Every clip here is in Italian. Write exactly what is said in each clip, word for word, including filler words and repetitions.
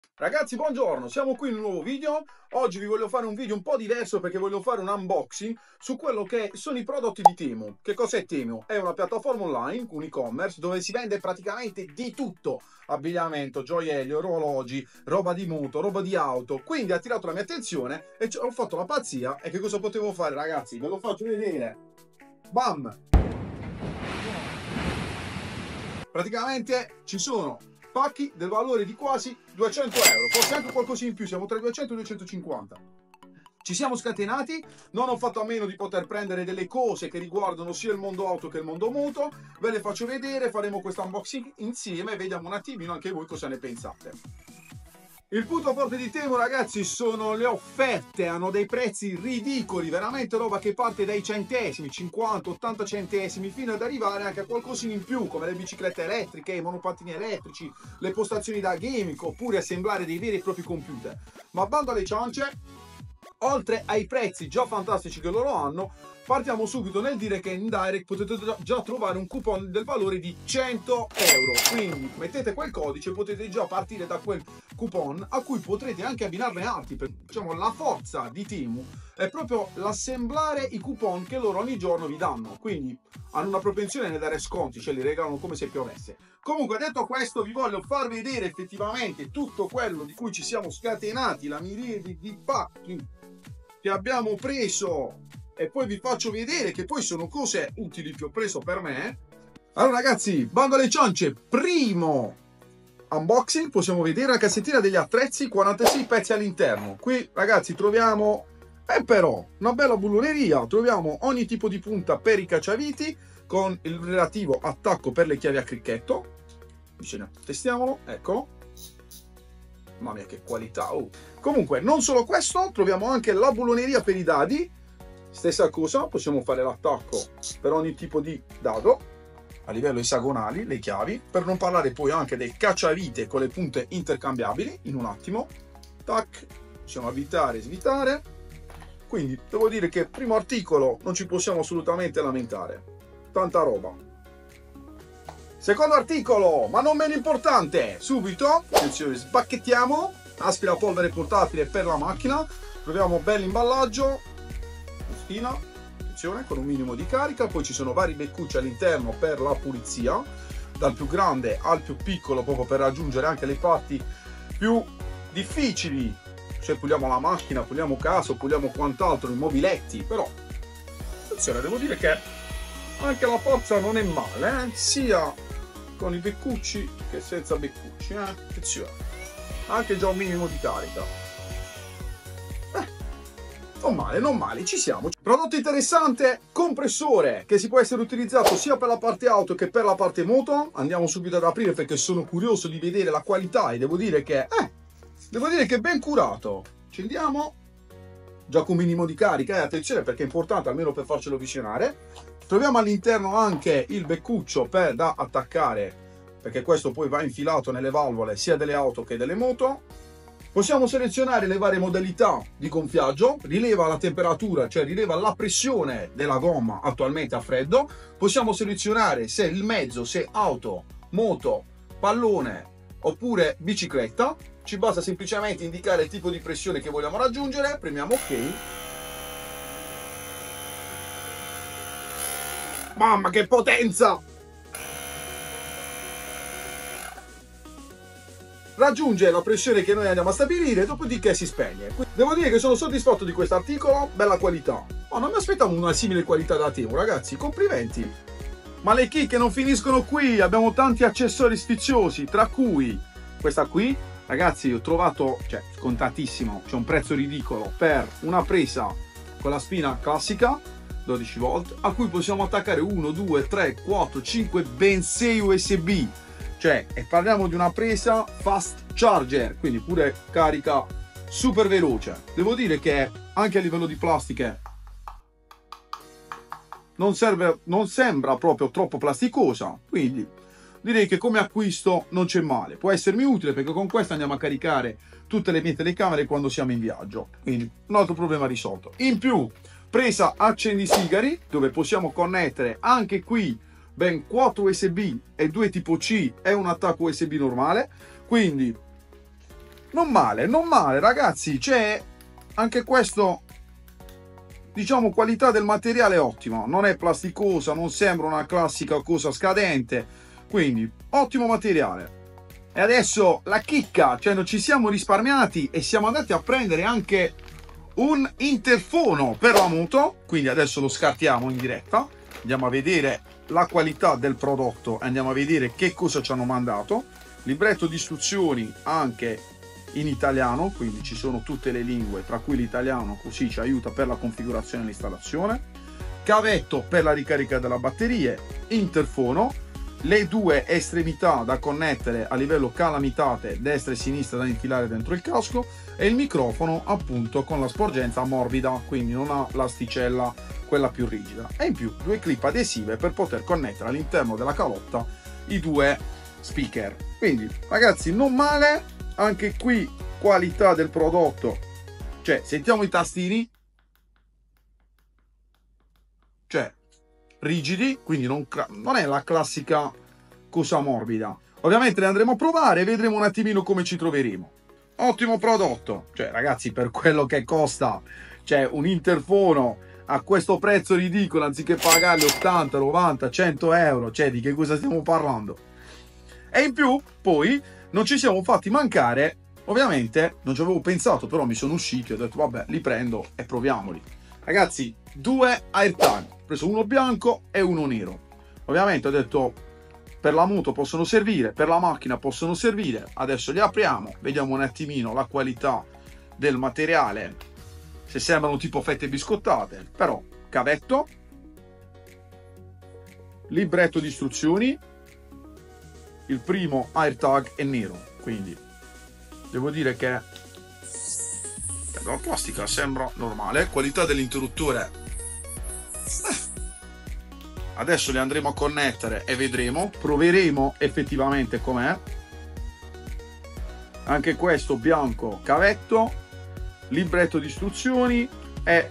Ragazzi, buongiorno, siamo qui in un nuovo video. Oggi vi voglio fare un video un po' diverso perché voglio fare un unboxing su quello che sono i prodotti di Temu. Che cos'è Temu? È una piattaforma online, un e-commerce, dove si vende praticamente di tutto. Abbigliamento, gioielli, orologi, roba di moto, roba di auto. Quindi ha attirato la mia attenzione e ho fatto la pazzia. E che cosa potevo fare, ragazzi? Ve lo faccio vedere. Bam! Praticamente ci sono pacchi del valore di quasi duecento euro, forse anche qualcosina in più, siamo tra i duecento e i duecentocinquanta. Ci siamo scatenati, non ho fatto a meno di poter prendere delle cose che riguardano sia il mondo auto che il mondo moto, ve le faccio vedere, faremo questo unboxing insieme e vediamo un attimino anche voi cosa ne pensate. Il punto forte di Temu, ragazzi, sono le offerte, hanno dei prezzi ridicoli, veramente roba che parte dai centesimi, cinquanta ottanta centesimi, fino ad arrivare anche a qualcosina in più, come le biciclette elettriche, i monopattini elettrici, le postazioni da gaming, oppure assemblare dei veri e propri computer. Ma bando alle ciance, oltre ai prezzi già fantastici che loro hanno, partiamo subito nel dire che in Direct potete già trovare un coupon del valore di cento euro, quindi mettete quel codice e potete già partire da quel coupon, a cui potrete anche abbinarne altri, perché diciamo la forza di Temu è proprio l'assemblare i coupon che loro ogni giorno vi danno, quindi hanno una propensione nel dare sconti, ce li regalano come se piovesse. Comunque, detto questo, vi voglio far vedere effettivamente tutto quello di cui ci siamo scatenati, la miriade di pacchi che abbiamo preso, e poi vi faccio vedere che poi sono cose utili che ho preso per me. Allora ragazzi, bando alle ciance, primo unboxing, possiamo vedere la cassettina degli attrezzi, quarantasei pezzi all'interno. Qui ragazzi troviamo, eh però, una bella bulloneria, troviamo ogni tipo di punta per i cacciaviti, con il relativo attacco per le chiavi a cricchetto. Testiamolo, eccolo. Mamma mia che qualità, oh. Comunque, non solo questo, troviamo anche la bulloneria per i dadi. Stessa cosa, possiamo fare l'attacco per ogni tipo di dado a livello esagonali, le chiavi, per non parlare poi anche del cacciavite con le punte intercambiabili. In un attimo, tac, possiamo avvitare e svitare. Quindi devo dire che primo articolo non ci possiamo assolutamente lamentare, tanta roba. Secondo articolo, ma non meno importante, subito, attenzione, spacchettiamo, aspirapolvere portatile per la macchina, troviamo bell'imballaggio, attenzione, con un minimo di carica, poi ci sono vari beccucci all'interno per la pulizia, dal più grande al più piccolo, proprio per raggiungere anche le parti più difficili, cioè puliamo la macchina, puliamo casa, puliamo quant'altro, i mobiletti, però attenzione, devo dire che anche la forza non è male, eh? Sia con i beccucci che senza beccucci, eh? Attenzione, anche già un minimo di carica. Non male, non male, ci siamo. Prodotto interessante, compressore, che si può essere utilizzato sia per la parte auto che per la parte moto. Andiamo subito ad aprire perché sono curioso di vedere la qualità e devo dire che, eh, devo dire che è ben curato. Accendiamo, già con minimo di carica, eh, attenzione perché è importante almeno per farcelo visionare. Troviamo all'interno anche il beccuccio per da attaccare, perché questo poi va infilato nelle valvole sia delle auto che delle moto. Possiamo selezionare le varie modalità di gonfiaggio, rileva la temperatura, cioè rileva la pressione della gomma attualmente a freddo. Possiamo selezionare se il mezzo, se auto, moto, pallone oppure bicicletta. Ci basta semplicemente indicare il tipo di pressione che vogliamo raggiungere, premiamo ok. Mamma che potenza! Raggiunge la pressione che noi andiamo a stabilire, dopodiché si spegne. Devo dire che sono soddisfatto di questo articolo, bella qualità. Ma oh, non mi aspettavo una simile qualità da Temu, ragazzi, complimenti. Ma le chicche non finiscono qui, abbiamo tanti accessori sfiziosi, tra cui questa qui, ragazzi, ho trovato, cioè, scontatissimo, c'è un prezzo ridicolo, per una presa con la spina classica, dodici volt, a cui possiamo attaccare uno, due, tre, quattro, cinque, ben sei U S B. Cioè, e parliamo di una presa fast charger, quindi pure carica super veloce. Devo dire che anche a livello di plastiche non, serve, non sembra proprio troppo plasticosa, quindi direi che come acquisto non c'è male. Può essermi utile perché con questa andiamo a caricare tutte le mie telecamere quando siamo in viaggio, quindi un altro problema risolto. In più, presa accendisigari, dove possiamo connettere anche qui ben quattro U S B e due tipo C e un attacco U S B normale, quindi non male, non male ragazzi, c'è anche questo, diciamo, qualità del materiale ottima, non è plasticosa, non sembra una classica cosa scadente, quindi ottimo materiale. E adesso la chicca, cioè non ci siamo risparmiati e siamo andati a prendere anche un interfono per la moto, quindi adesso lo scartiamo in diretta, andiamo a vedere la qualità del prodotto, andiamo a vedere che cosa ci hanno mandato. Libretto di istruzioni anche in italiano, quindi ci sono tutte le lingue tra cui l'italiano, così ci aiuta per la configurazione e l'installazione. Cavetto per la ricarica della batteria, interfono, le due estremità da connettere a livello calamitate destra e sinistra da infilare dentro il casco e il microfono appunto con la sporgenza morbida, quindi non ha l'asticella quella più rigida, e in più due clip adesive per poter connettere all'interno della calotta i due speaker. Quindi ragazzi, non male, anche qui qualità del prodotto, cioè sentiamo i tastini, cioè rigidi, quindi non, non è la classica cosa morbida. Ovviamente le andremo a provare e vedremo un attimino come ci troveremo. Ottimo prodotto, cioè ragazzi, per quello che costa, cioè un interfono a questo prezzo ridicolo, anziché pagarli ottanta, novanta, cento euro, cioè di che cosa stiamo parlando? E in più poi non ci siamo fatti mancare, ovviamente non ci avevo pensato, però mi sono usciti e ho detto vabbè, li prendo e proviamoli. Ragazzi, due AirTag, ho preso uno bianco e uno nero. Ovviamente ho detto per la moto possono servire, per la macchina possono servire. Adesso li apriamo, vediamo un attimino la qualità del materiale, se sembrano tipo fette biscottate, però cavetto, libretto di istruzioni, il primo AirTag è nero, quindi devo dire che la plastica sembra normale, qualità dell'interruttore adesso li andremo a connettere e vedremo, proveremo effettivamente com'è. Anche questo bianco cavetto, libretto di istruzioni e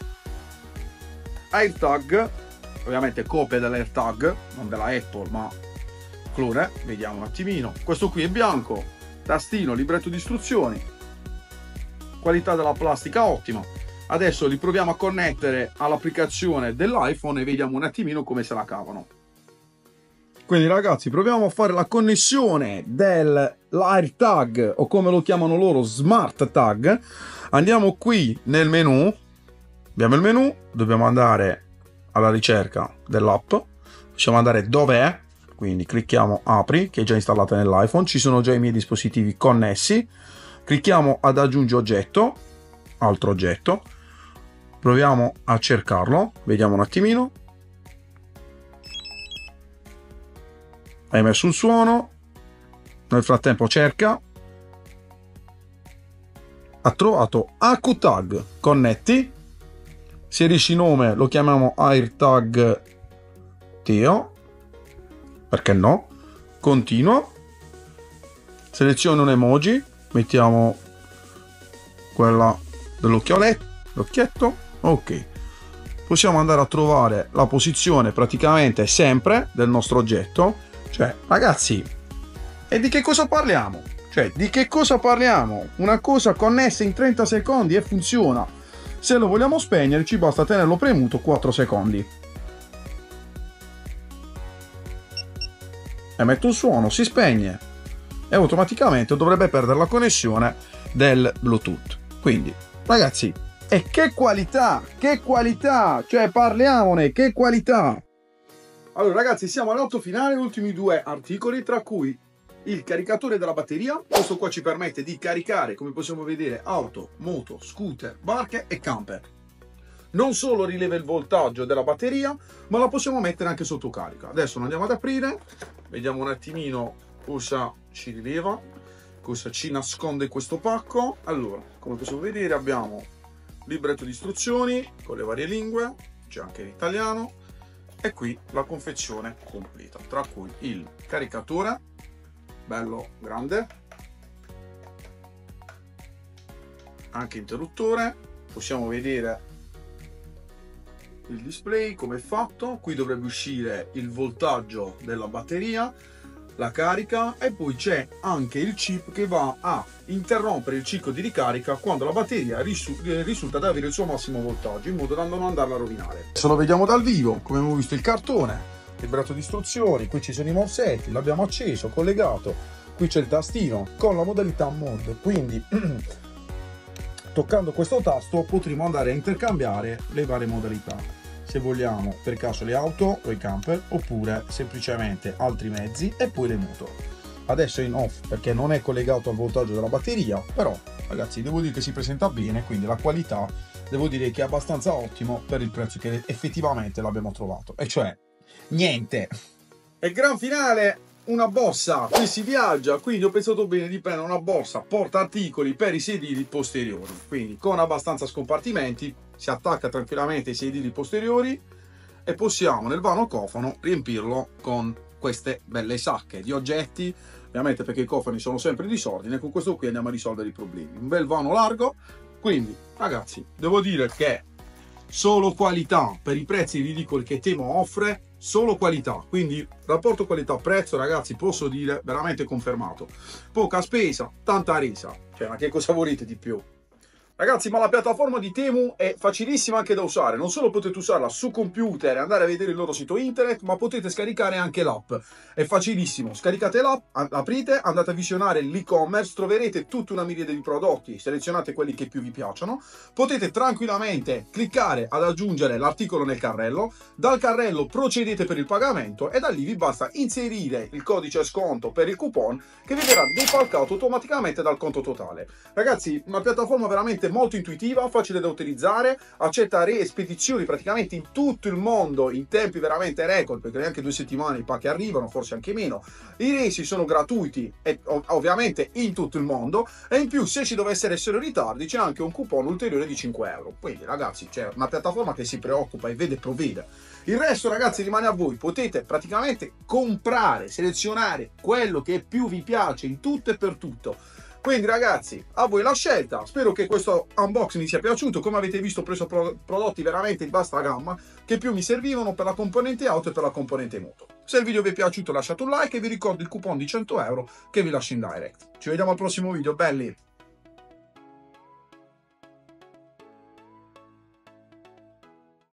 AirTag, ovviamente copia dell'AirTag, non della Apple ma clone, vediamo un attimino. Questo qui è bianco, tastino, libretto di istruzioni, qualità della plastica ottima. Adesso li proviamo a connettere all'applicazione dell'iPhone e vediamo un attimino come se la cavano. Quindi ragazzi, proviamo a fare la connessione dell'AirTag, o come lo chiamano loro, Smart Tag. Andiamo qui nel menu, abbiamo il menu, dobbiamo andare alla ricerca dell'app, possiamo andare dov'è, quindi clicchiamo apri, che è già installata nell'iPhone, ci sono già i miei dispositivi connessi. Clicchiamo ad aggiungi oggetto, altro oggetto, proviamo a cercarlo, vediamo un attimino. Hai messo un suono, nel frattempo cerca, ha trovato A Q Tag, connetti, inserisci nome, lo chiamiamo AirTag Teo, perché no, continua, seleziono un emoji, mettiamo quella dell'occhioletto, l'occhietto, ok. Possiamo andare a trovare la posizione praticamente sempre del nostro oggetto. Cioè, ragazzi, e di che cosa parliamo? Cioè, di che cosa parliamo? Una cosa connessa in trenta secondi e funziona. Se lo vogliamo spegnere ci basta tenerlo premuto quattro secondi. E metto un suono, si spegne e automaticamente dovrebbe perdere la connessione del Bluetooth. Quindi ragazzi, e che qualità, che qualità, cioè parliamone, che qualità. Allora ragazzi, siamo all'otto finale, ultimi due articoli, tra cui il caricatore della batteria. Questo qua ci permette di caricare, come possiamo vedere, auto, moto, scooter, barche e camper. Non solo rileva il voltaggio della batteria, ma la possiamo mettere anche sotto carica. Adesso lo andiamo ad aprire, vediamo un attimino cosa ci rileva, cosa ci nasconde questo pacco. Allora, come possiamo vedere abbiamo libretto di istruzioni con le varie lingue, c'è anche in italiano, e qui la confezione completa, tra cui il caricatore, bello grande, anche interruttore, possiamo vedere il display come è fatto, qui dovrebbe uscire il voltaggio della batteria, la carica e poi c'è anche il chip che va a interrompere il ciclo di ricarica quando la batteria risulta ad avere il suo massimo voltaggio, in modo da non andarla a rovinare. Se lo vediamo dal vivo, come abbiamo visto il cartone, il braccio di istruzioni, qui ci sono i morsetti, l'abbiamo acceso, collegato, qui c'è il tastino con la modalità mod, quindi toccando questo tasto potremo andare a intercambiare le varie modalità. Se vogliamo per caso le auto o i camper, oppure semplicemente altri mezzi e poi le moto. Adesso è in off perché non è collegato al voltaggio della batteria, però ragazzi devo dire che si presenta bene, quindi la qualità devo dire che è abbastanza ottimo per il prezzo che effettivamente l'abbiamo trovato, e cioè niente. E gran finale, una borsa, qui si viaggia, quindi ho pensato bene di prendere una borsa porta articoli per i sedili posteriori, quindi con abbastanza scompartimenti, si attacca tranquillamente ai sedili posteriori e possiamo nel vano cofano riempirlo con queste belle sacche di oggetti, ovviamente perché i cofani sono sempre in disordine. Con questo qui andiamo a risolvere i problemi. Un bel vano largo, quindi ragazzi devo dire che solo qualità per i prezzi ridicoli che Temu offre, solo qualità, quindi rapporto qualità-prezzo ragazzi posso dire veramente confermato. Poca spesa, tanta resa, cioè ma che cosa volete di più? Ragazzi, ma la piattaforma di Temu è facilissima anche da usare, non solo potete usarla su computer e andare a vedere il loro sito internet, ma potete scaricare anche l'app. È facilissimo, scaricate l'app, aprite, andate a visionare l'e-commerce, troverete tutta una miriade di prodotti, selezionate quelli che più vi piacciono, potete tranquillamente cliccare ad aggiungere l'articolo nel carrello, dal carrello procedete per il pagamento e da lì vi basta inserire il codice sconto per il coupon che vi verrà defalcato automaticamente dal conto totale. Ragazzi, una piattaforma veramente molto intuitiva, facile da utilizzare, accetta spedizioni praticamente in tutto il mondo in tempi veramente record, perché neanche due settimane i pacchi arrivano, forse anche meno. I resi sono gratuiti e ovviamente in tutto il mondo, e in più se ci dovessero essere ritardi c'è anche un coupon ulteriore di cinque euro. Quindi ragazzi c'è una piattaforma che si preoccupa e vede provvede. Il resto ragazzi rimane a voi, potete praticamente comprare, selezionare quello che più vi piace in tutto e per tutto. Quindi ragazzi, a voi la scelta, spero che questo unboxing vi sia piaciuto. Come avete visto ho preso pro prodotti veramente di vasta gamma che più mi servivano per la componente auto e per la componente moto. Se il video vi è piaciuto lasciate un like e vi ricordo il coupon di cento euro che vi lascio in direct. Ci vediamo al prossimo video, belli!